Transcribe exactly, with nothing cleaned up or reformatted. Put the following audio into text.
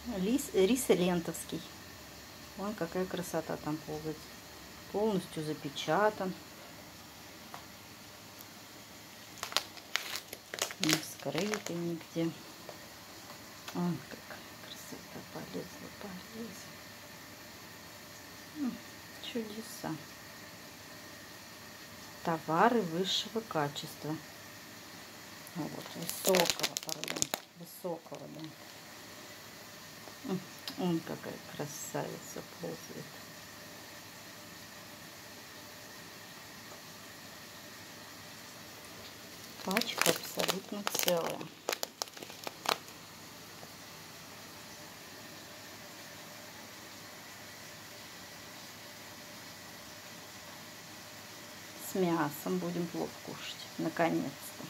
Рис, рис лентовский. Вон какая красота там ползает. Полностью запечатан. Не скрытый нигде. Вон какая красота. Полезла, полезла. Чудеса. Товары высшего качества. Вот, высокого, пардон. Высокого, да. Вон какая красавица ползает. Пачка абсолютно целая. С мясом будем плов кушать. Наконец-то.